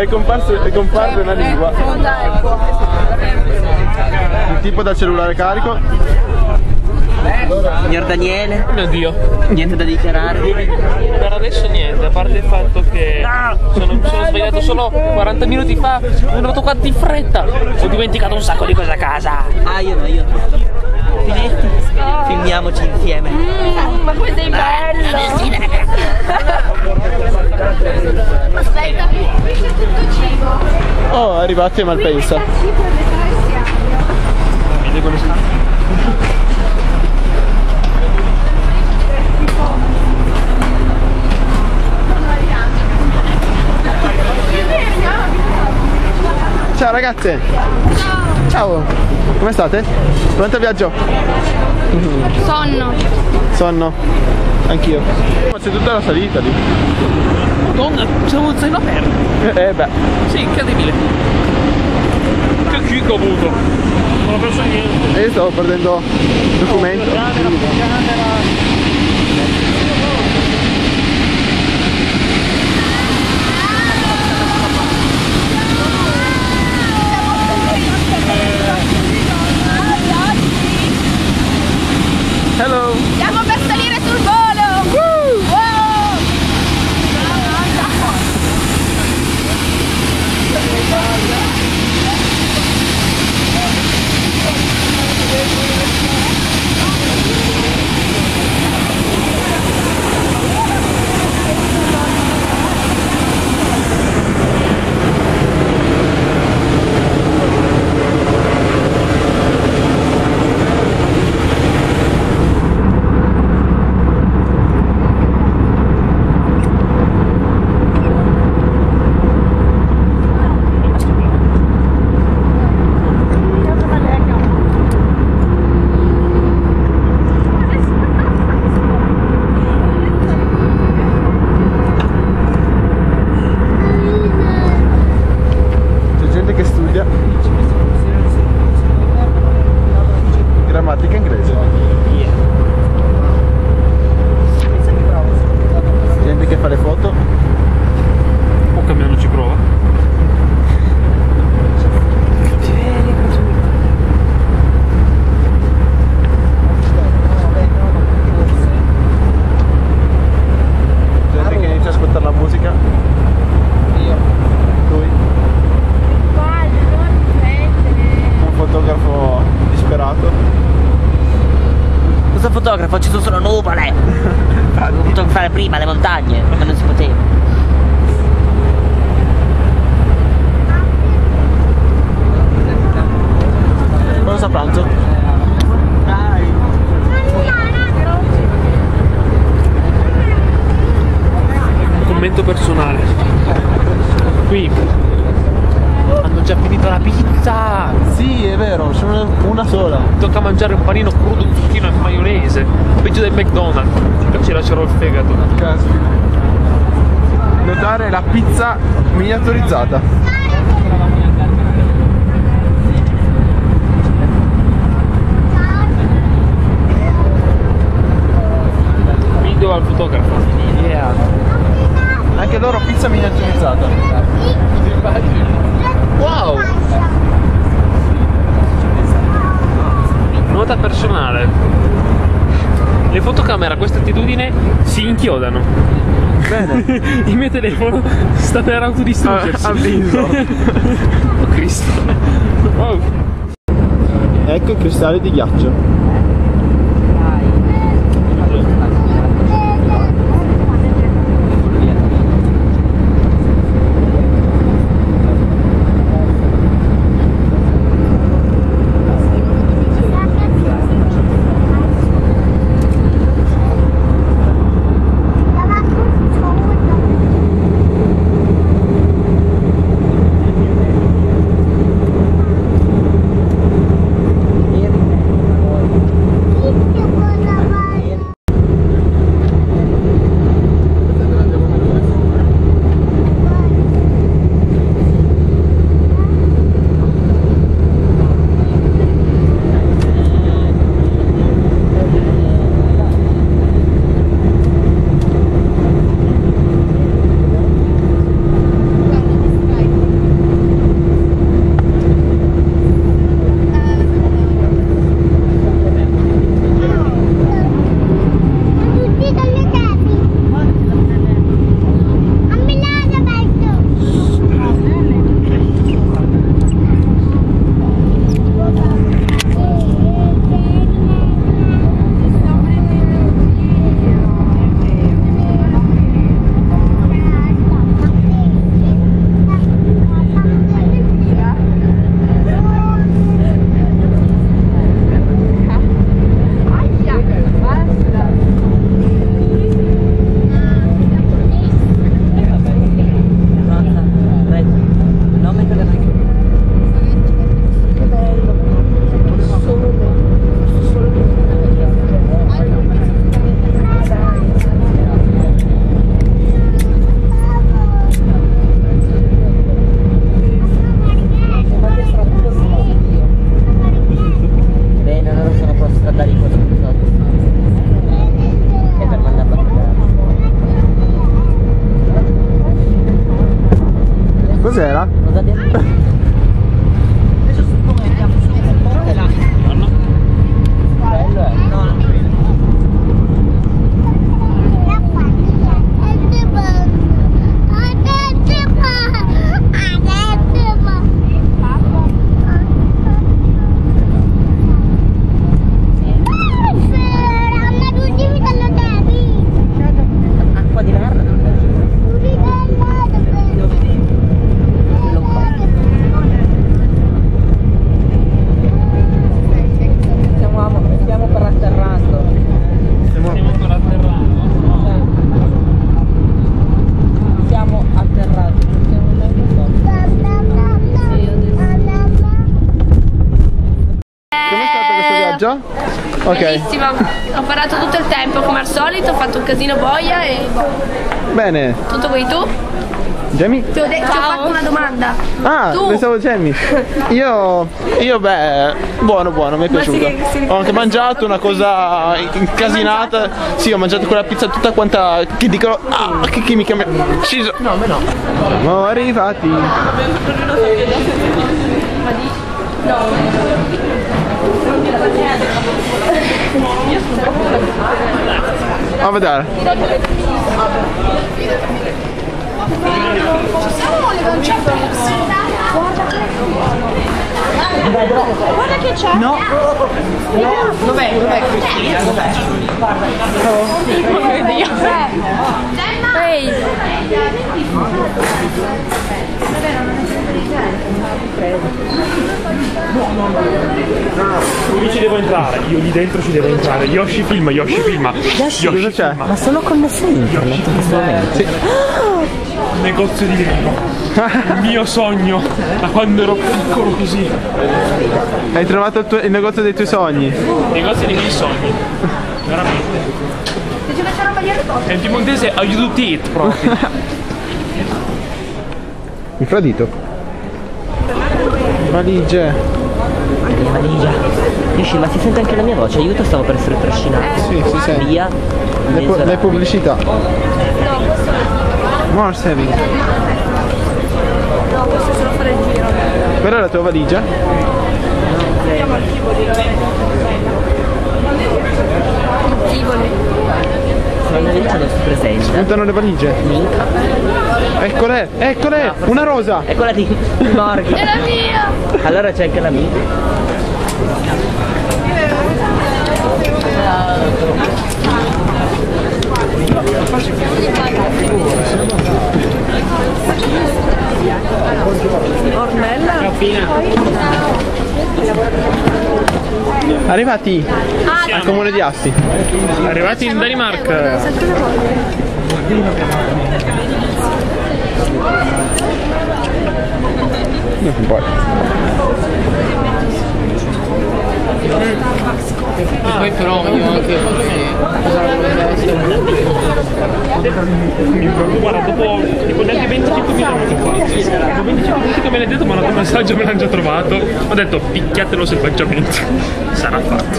è comparsa una lingua. Il tipo dal cellulare carico. Signor Daniele? Mio Dio. Niente da dichiarare? Per adesso niente, a parte il fatto che sono svegliato solo 40 minuti fa, sono arrivato qua di fretta. Ho dimenticato un sacco di cose a casa. Ah, io no, io. Finetti? Filmiamoci insieme. Ma poi sei bello! Aspetta, qui c'è tutto cibo. Oh, arrivati a Malpensa. Ciao ragazze! Ciao! Come state? Pronto al viaggio? Sonno. Sonno? Anch'io. Ma c'è tutta la salita lì. Madonna, siamo un zaino aperto. Beh. Sì, incredibile. Che kick ho avuto. Non ho preso niente. E io stavo perdendo documento. Hello! Stiamo per salire sul volo! Wow! Grammatica inglese. Gente che fa le foto. O Camiano ci prova. Gente che inizia a ascoltare la musica. Lui. Un fotografo disperato. Cosa fotografo? Ci sono solo nuvole! Devo fotografare prima le montagne, ma non si poteva. Cosa pranzo? Commento personale. Qui hanno già finito la pizza. Sì, è vero, sono una sola. Tocca mangiare un panino crudo, zucchino e maionese. Peggio del McDonald's. Che ci lascerò il fegato. Caspita. Notare la pizza miniaturizzata. Video al fotografo. Yeah. Anche loro pizza miniaturizzata. Wow! Nota personale. Le fotocamere a questa attitudine si inchiodano. Bene. Il mio telefono sta per autodistruggersi. Avviso. Oh Cristo. Wow. Ecco i cristalli di ghiaccio. Cos'era? Cosa abbiamo? Adesso suppongo che andiamo su un ponte là. Bello è? No, non credo. Acqua di merda. Stiamo per atterrando. Stiamo atterrando. Com'è stato questo viaggio? Ok. Bellissimo, ho parato tutto il tempo come al solito, ho fatto un casino boia e Bene. tutto qui. Tu? Jamie? Ti ho fatto una domanda. Ah, Tu? pensavo Jamie. Io beh, buono, mi è piaciuto. Ho anche mangiato una cosa incasinata. Sì, ho mangiato quella pizza tutta quanta che dicono che mi chiama. Sciso. No, me no. Siamo arrivati. A vedere. Guarda che c'è. No. Dov'è Cristina? Dov'è? Ehi. Io ci devo entrare, io lì dentro ci devo entrare. Yoshi filma. Cosa c'è? Ma sono connesse in internet in questo momento. Sì. Negozio di Lego. Il mio sogno da quando ero piccolo così. Hai trovato il negozio dei tuoi sogni. Negozio dei miei sogni. Veramente. È il piemontese aiutit proprio. Infradito. Valigie. Mia valigia. Yoshi, ma si sente anche la mia voce? Aiuto, stavo per essere trascinato. Sì, si sente. Via. Le pubblicità. More saving. No, posso solo fare il giro. Quella è la tua valigia? Tivoli. La mia valigia non si presenta. Spuntano le valigie. Eccole, una rosa. È quella di Morghi. È la mia! Allora c'è anche la mia. Ornella? Arrivati al comune di Asti. Arrivati in Danimarca. Un po'. Poi però io anche Guarda, dopo neanche 25 minuti qua. Dopo 25 minuti che me l'hai detto, mi ha mandato un messaggio, me l'hanno già trovato. Ho detto picchiatelo selvaggiamente. Sarà fatto.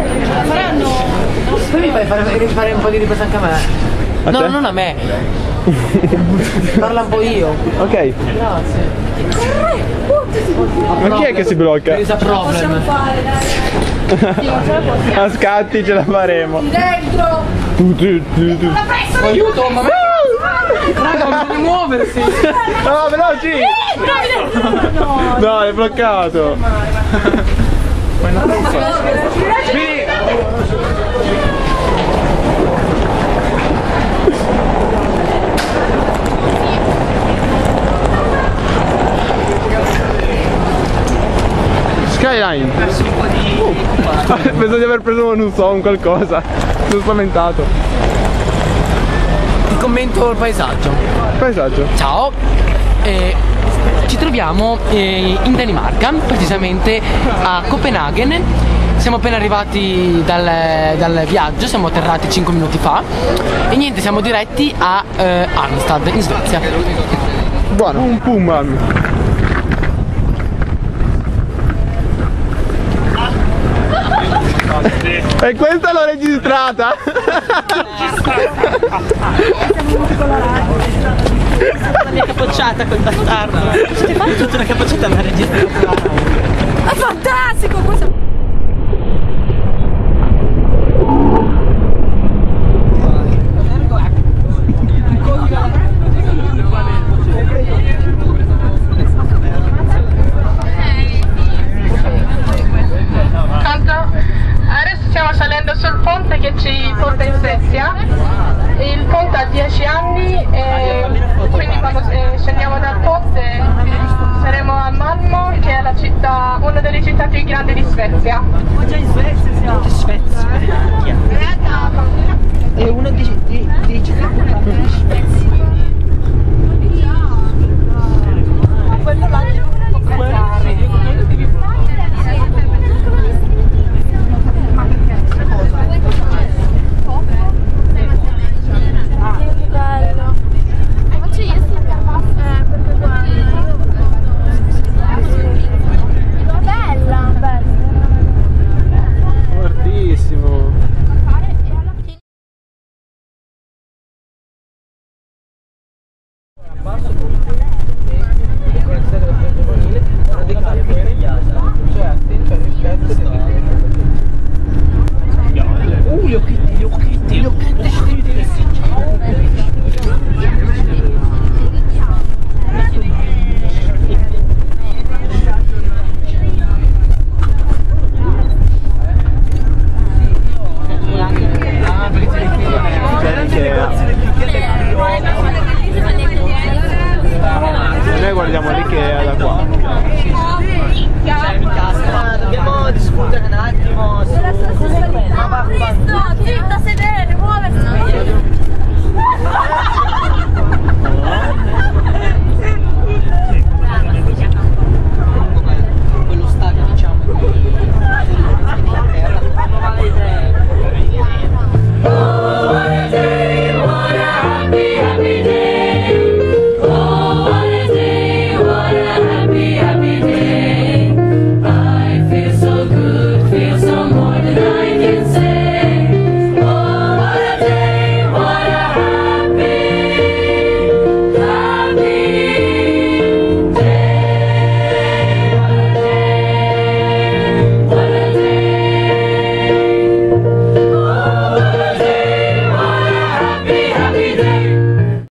poi mi fai fare un po' di ripresa anche a me. No, non a me. Parla un po' io. Ok. Grazie. Ma chi è che si blocca? There is a problem. A scatti ce la faremo. Dentro! Aiuto, ma raga, bisogna muoversi. No, veloci! No, è bloccato. Skyline. Penso di aver preso non so un qualcosa. Sono spaventato. Ti commento il paesaggio. Paesaggio. Ciao. Ci troviamo in Danimarca, precisamente a Copenaghen. Siamo appena arrivati dal viaggio, siamo atterrati 5 minuti fa e niente, siamo diretti a Halmstad in Svezia. Buono. Un pullman. E questa l'ho registrata. mia capocciata quel bastardo. Siete fatti tutta una capocciata da registrare. È fantastico questo. Adesso stiamo salendo sul ponte che ci porta in Svezia. Il ponte ha 10 anni e quindi quando scendiamo dal ponte saremo a Malmö, che è la città, una delle città più grandi di Svezia. Ma già in Svezia siamo. Svezia. È uno dei città